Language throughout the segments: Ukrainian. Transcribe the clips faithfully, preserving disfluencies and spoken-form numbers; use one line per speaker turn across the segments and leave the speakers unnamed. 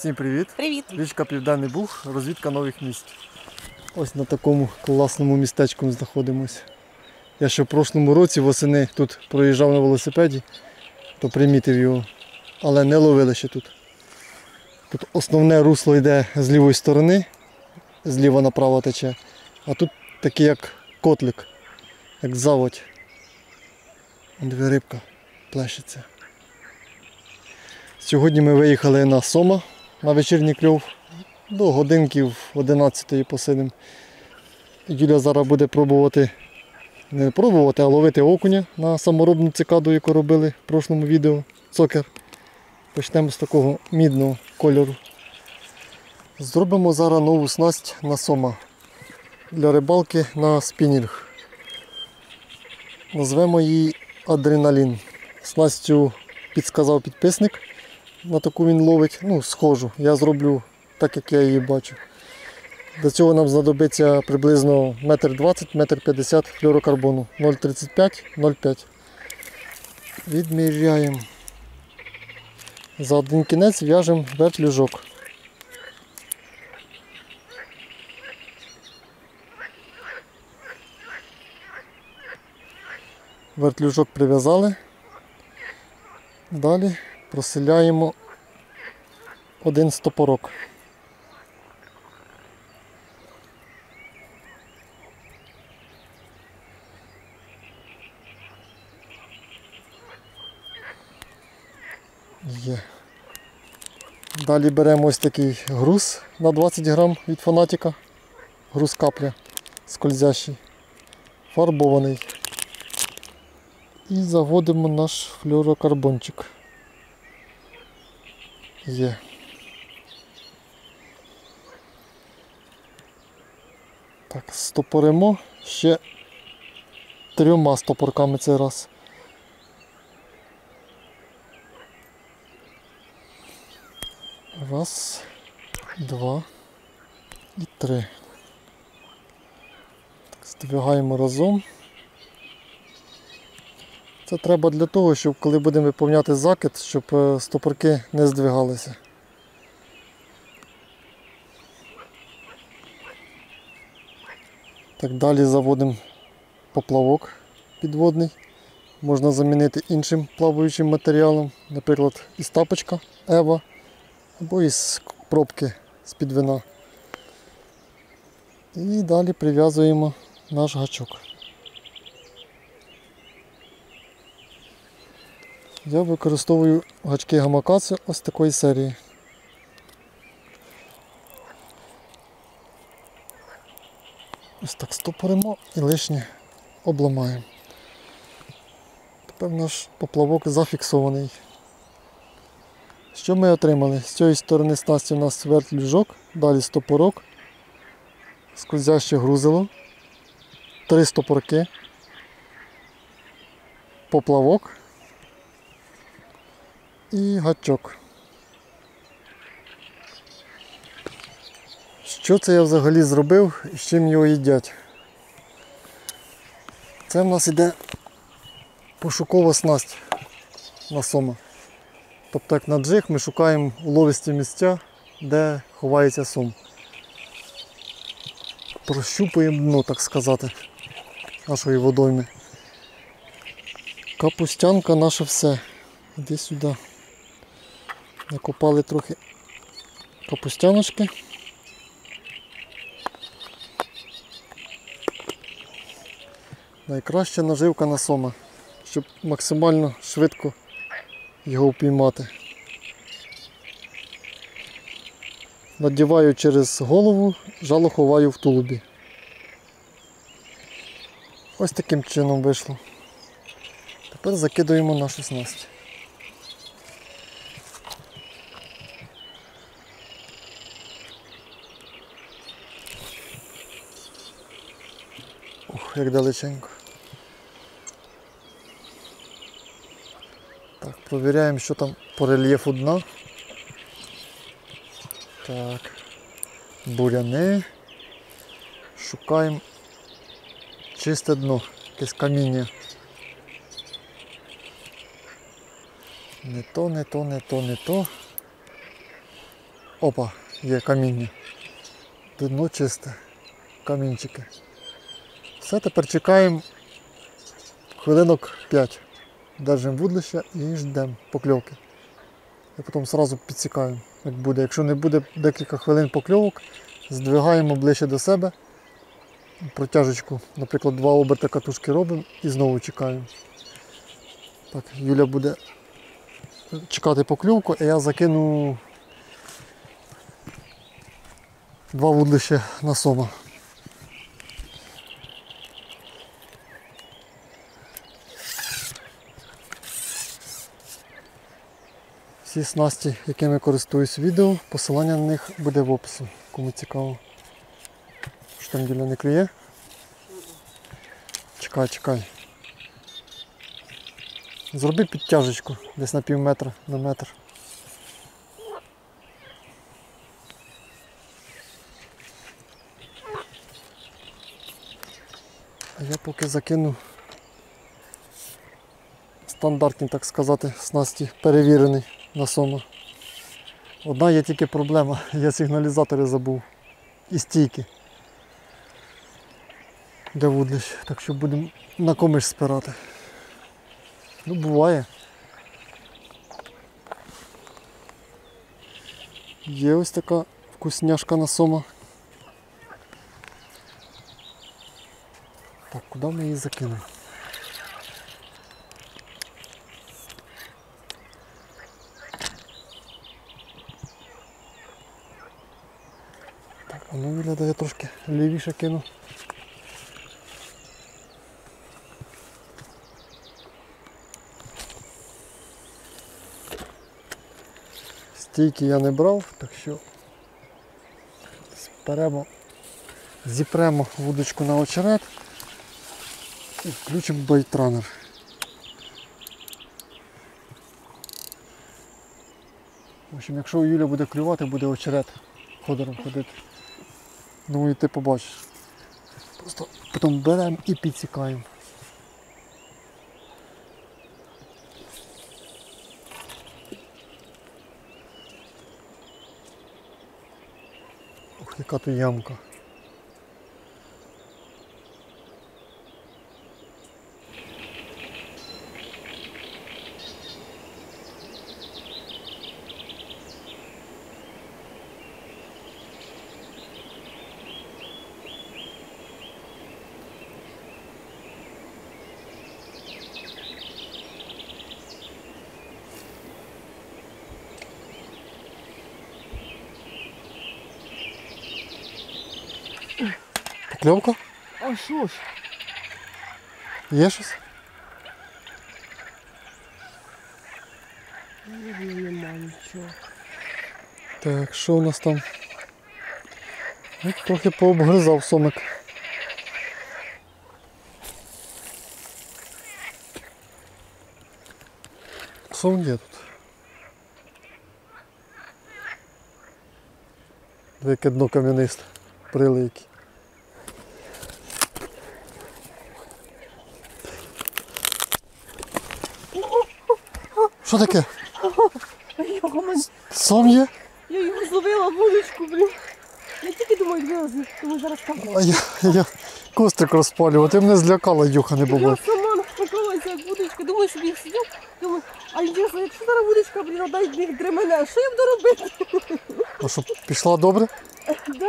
Всім привіт!
Привіт!
Річка Південний Буг, розвідка нових місць. Ось на такому класному містечку ми знаходимося. Я ще в прошлому році восени тут проїжджав на велосипеді, то примітив його, але не ловили ще тут. Тут основне русло йде з лівої сторони, зліва направо тече, а тут такий як котлик, як заводь. Дві рибка плещеться. Сьогодні ми виїхали на Сома на вечірній кльов. До годинків одинадцятої посидимо. Юля зараз буде пробувати, не пробувати, а ловити окуня на саморобну цикаду, яку робили в прошлому відео. Цокер. Почнемо з такого мідного кольору. Зробимо зараз нову снасть на Сома для рибалки на спінінг. Назвемо її Адреналін. Снастю підсказав підписник. На таку він ловить, ну, схожу. Я зроблю так, як я її бачу. Для цього нам знадобиться приблизно метр двадцять - метр п'ятдесят флюорокарбону. нуль тридцять п'ять - нуль п'ять. Відміряємо. За один кінець в'яжемо вертлюжок. Вертлюжок прив'язали. Далі проселяємо один стопорок. Є. Далі беремо ось такий груз на двадцять грам від Фанатіка. Груз капля скользящий, фарбований. І заводимо наш флюорокарбончик. Є. Так, стопоримо ще трьома стопорками цей раз. Раз, два і три. Так, здвигаємо разом. Це треба для того, щоб коли будемо виповняти закид, щоб стопорки не здвигалися. Так, далі заводимо поплавок підводний. Можна замінити іншим плаваючим матеріалом, наприклад, із тапочка Ева або із пробки з-під вина. І далі прив'язуємо наш гачок. Я використовую гачки Гамакацу ось такої серії. Ось так стопоримо і лишнє обламаємо. Тепер наш поплавок зафіксований. Що ми отримали? З цієї сторони снасті у нас вертлюжок, далі стопорок, скользяще грузило, три стопорки, поплавок і гачок. Що це я взагалі зробив і з чим його їдять? Це в нас іде пошукова снасть на Сома. Тобто як на джиг ми шукаємо уловисті місця, де ховається сом. Прощупуємо дно, так сказати, нашої водойми. Капустянка наше все. Іди сюди. Накопали трохи капустяночки. Найкраща наживка на Сома, щоб максимально швидко його впіймати. Надіваю через голову, жало ховаю в тулубі. Ось таким чином вийшло. Тепер закидуємо нашу снасть. Ух, як далеченько. Так, провіряємо, що там по рельєфу дна. Так, буряни. Шукаємо чисте дно, якесь каміння. Не то, не то, не то, не то. Опа, є каміння. Дно чисте. Камінчики. Все, тепер чекаємо хвилинок п'ять. Держимо вудлище і ждемо покльовки. І потім одразу підсікаємо, як буде. Якщо не буде декілька хвилин покльовок, здвигаємо ближче до себе. Протяжечку, наприклад, два оберти катушки робимо і знову чекаємо. Так, Юля буде чекати покльовку, і я закину два вудлища на сома. Всі снасті, якими користуюсь відео, посилання на них буде в описі, кому цікаво. Що там, Юля, не клює? Чекай, чекай. Зроби підтяжечку десь на пів метра, на метр. А я поки закину стандартні, так сказати, снасті, перевірений на сома. Одна є тільки проблема, я сигналізатори забув і стійки для вудлищ, так що будемо на комиш спирати. Ну, буває. Є ось така вкусняшка на сома. Так, куди ми її закинемо? Так, а ну виглядає, я трошки лівіше кину. Стійки я не брав, так що сперемо, зіпремо вудочку на очерет і включимо байтранер. В общем, якщо у Юля буде клювати, буде очерет ходором ходити. Думаю, ти побачиш. Просто потім беремо і підсікаємо. Ох, яка тут ямка. Покльовка?
А що ж?
Є щось?
Нема нічого.
Так, що у нас там? Ну, трохи пообгризав сомик. Сом є тут. Яке дно кам'янисте, прилийки. Що таке? Сом є?
Я його зловила вудочку, блін. Я тільки думаю, дві рази, тому зараз там.
А я, я кострик розпалював, ти мене злякала, Юха, не
Я
було.
сама напакалася як вудочка, думаю, щоб їх сидів. Думаю, а інтересно, якщо зараз вудочка, блін, дай їх дремене, що я буду робити?
А що, пішла добре?
Да?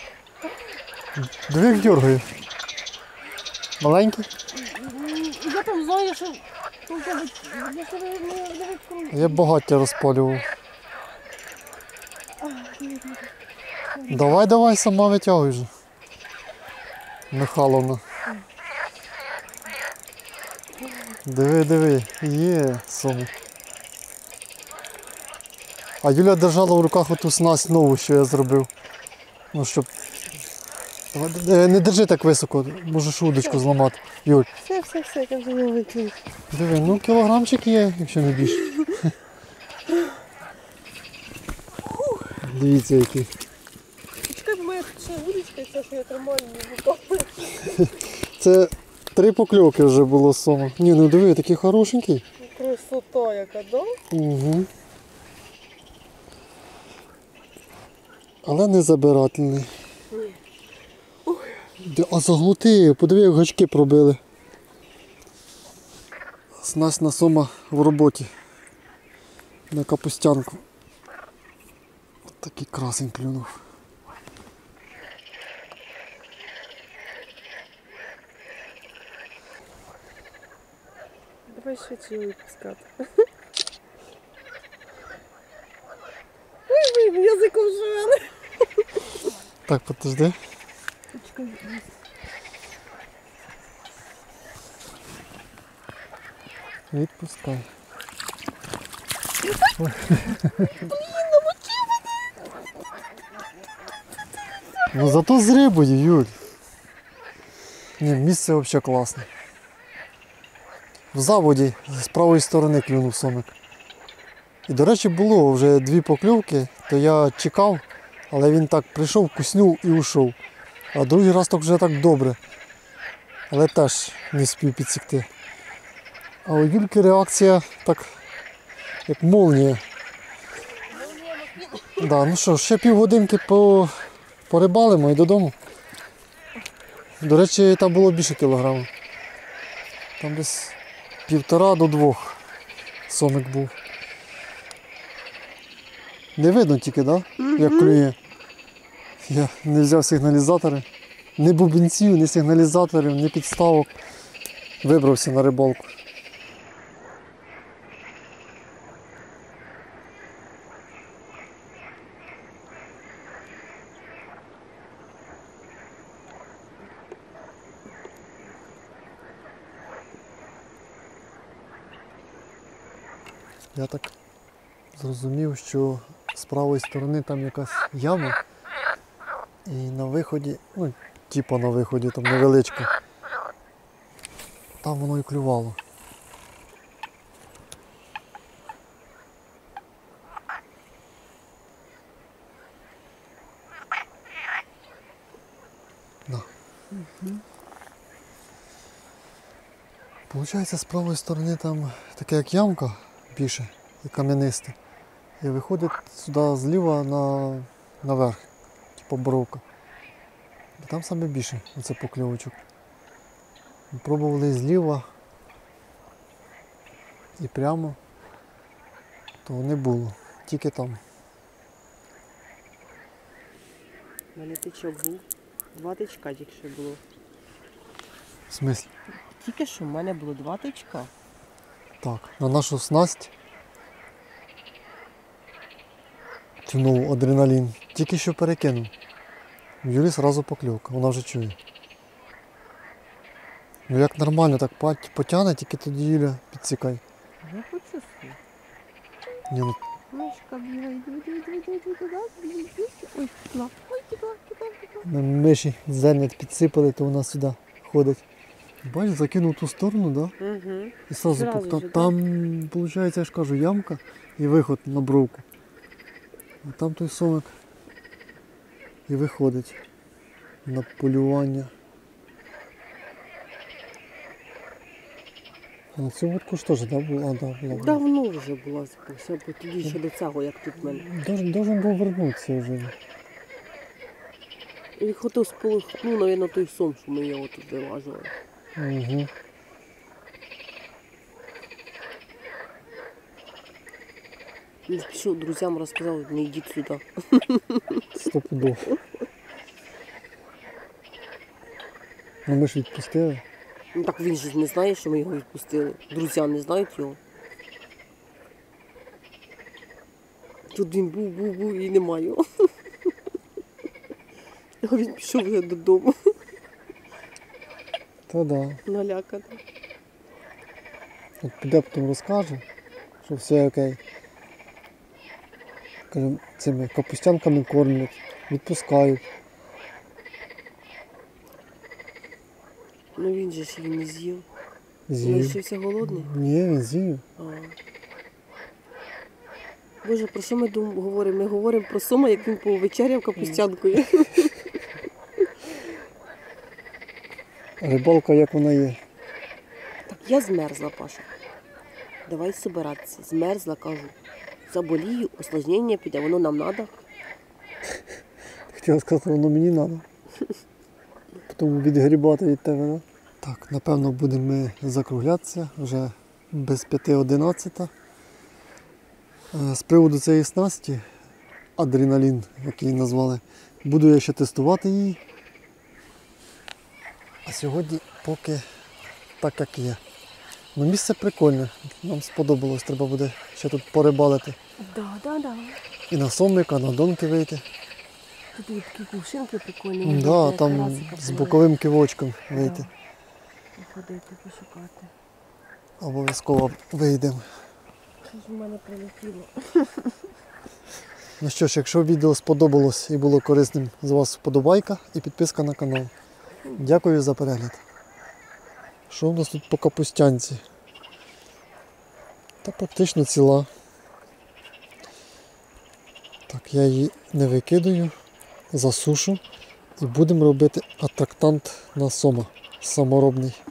Диви, як дергає. Маленький?
Я там знаю, що... Я себе не відкрою.
Я багаття розпалював. Давай, давай, сама витягуй вже. Михайловна. Диви, диви, є соми. А Юля держала в руках оту снасть нову, що я зробив. Ну, щоб... Давай, не держи так високо, можеш удочку зламати. Юль,
Все, все, все, я вже не викину.
диви, ну кілограмчик є, якщо не більше. Дивіться який.
Чекай, бо моя ще вудочка, і все, що я тримаю, не викопую.
Це три покльовки вже було сома. Ні, ну диви, такий хорошенький.
Красота яка, да?
Угу. але не забирательний.
Ні.
Де- А заглути, подиви, як гачки пробили. Снасть на сома в роботі. На капустянку. От такий красень клюнув.
Давай швидше його відпускати. Ой, ви язиком жували.
Так, подожди.
Почекай.
Відпускай. Ну зато з рибою, Юль. Ні, місце взагалі класне. В заводі з правої сторони клюнув сомик. І, до речі, було вже дві покльовки, то я чекав, але він так прийшов, куснув і ушов. А другий раз так вже так добре. Але теж не спів підсікти. А у Юльки реакція так, як молнія. Да, ну що, ще півгодинки по... порибалимо і додому. До речі, там було більше кілограмів. Там десь півтора до двох сомик був. Не видно тільки, так? Да? Як клює. Я не взяв сигналізатори. Ні бубенців, ні сигналізаторів, ні підставок. Вибрався на рибалку. Я так зрозумів, що з правої сторони там якась яма. І на виході, ну, типа на виході, там невеличка. Там воно і клювало. Да. Получається, з правої сторони там така як ямка більше і кам'янисте. І виходить сюди зліва на, наверх, типу боровка. І там саме більше оце покльовочок. Ми пробували зліва і прямо, то не було, тільки там.
У мене тичок був. Два тичка тільки що було.
В смислі?
Тільки що в мене було два тичка.
Так, на нашу снасть тянув адреналін. Тільки що перекинув. В Юлі одразу покльовка, вона вже чує. Ну як нормально так пать- потягне, тільки тоді Юля підсікай.
Я почувствую.
Ні, ну,
Мишка бігає, йди, йди, йди, йди, йди, йди, йди, йди. Ой, тікла. Ой, тікла, тікла, тікла.
на миші зерня підсипали, то вона сюди ходить. Бачиш, закинув ту сторону, да?
Угу.
І сразу,
Зразу
пок-
ж, да?
там, виходить, я ж кажу, ямка і виход на бровку. А там той сомик і виходить на полювання. А на цю вудку ж теж, да, була? А, да, була. була.
Давно вже була запуся, бо тоді ще до цього, як тут в мене.
Должен, должен був вернутися вже.
І хотів сполохнув, навіть, той сом, що ми його тут вилажували.
Угу.
Він пішов друзям, розказав, не йдіть сюди.
Сто пудов. Ну ми ж відпустили.
Ну так він же не знає, що ми його відпустили. Друзі не знають його. Тут він був, був, був і немає його. А він пішов вже додому.
Та да.
Наляканий.
От піде потім розкаже, що все окей. Каже, цими капустянками кормлять, відпускають.
Ну він же ж її не з'їв.
З'їв.
Лишився голодний.
Ні, він з'їв.
А. Боже, про що ми дум- говоримо? Ми говоримо про сома, як він повечеряв капустянкою.
Рибалка як вона є.
Так, я змерзла, Паша. Давай собиратися. Змерзла, кажу. Заболію, осложнення піде, воно нам треба.
Хотів сказати, воно мені треба. Потім відгрібати від тебе, да? Так, напевно, будемо ми закруглятися вже без п'яти одинадцята. Е, З приводу цієї снасті, адреналін, як її назвали, буду я ще тестувати її. А сьогодні поки так, як є. Ну, місце прикольне, нам сподобалось, треба буде ще тут порибалити.
Да, да, да.
І на сомика, на донки вийти.
Тут є такі кувшинки прикольні.
Так,
можна
да,
біля
там
карасика
з
половити.
боковим кивочком вийти.
Да. Походити, пошукати.
Обов'язково вийдемо.
Щось в мене прилетіло.
Ну що ж, якщо відео сподобалось і було корисним, з вас вподобайка і підписка на канал. Дякую за перегляд. Що в нас тут по капустянці? Та практично ціла. Так, я її не викидаю, засушу і будемо робити атрактант на сома саморобний.